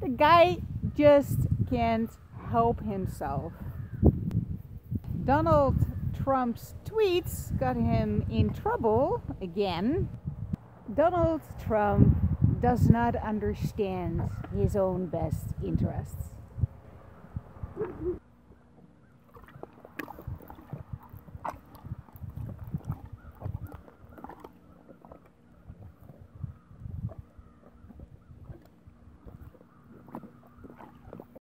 The guy just can't help himself. Donald Trump's tweets got him in trouble again. Donald Trump does not understand his own best interests.